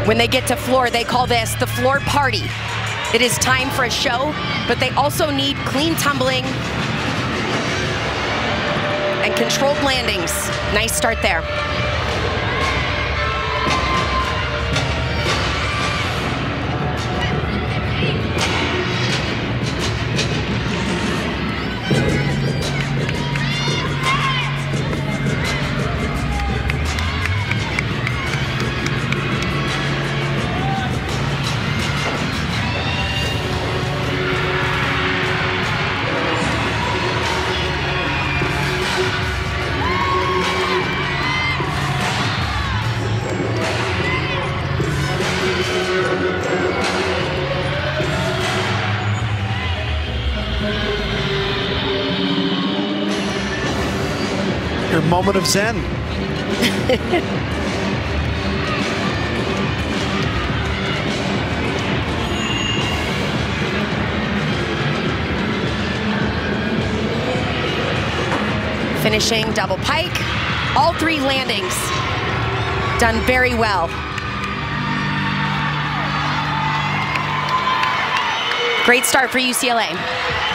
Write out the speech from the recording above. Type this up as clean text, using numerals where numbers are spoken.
When they get to floor, they call this the floor party. It is time for a show, but they also need clean tumbling and controlled landings. Nice start there. Your moment of zen. Finishing double pike. All 3 landings done very well. Great start for UCLA.